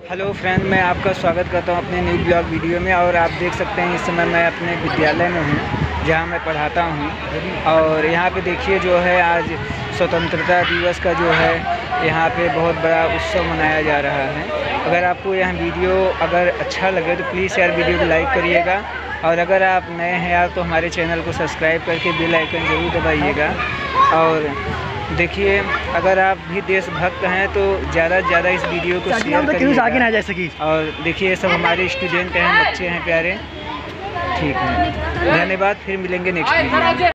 Hello friend, मैं आपका स्वागत करता हूं अपने न्यू ब्लॉग वीडियो में। और आप देख सकते हैं इस समय मैं अपने विद्यालय में हूं जहां मैं पढ़ाता हूं। और यहां पे देखिए जो है आज स्वतंत्रता दिवस का जो है यहां पे बहुत बड़ा उत्सव मनाया जा रहा है। अगर आपको यह वीडियो अगर अच्छा लगे तो प्लीज़ यार वीडियो को लाइक करिएगा। और अगर आप नए हैं यार तो हमारे चैनल को सब्सक्राइब करके बेल आइकन ज़रूर दबाइएगा। और देखिए, अगर आप भी देशभक्त हैं तो ज़्यादा से ज़्यादा इस वीडियो को शेयर करिएगा। और देखिए सब हमारे स्टूडेंट हैं, बच्चे हैं प्यारे। ठीक है, धन्यवाद। फिर मिलेंगे नेक्स्ट वीडियो में।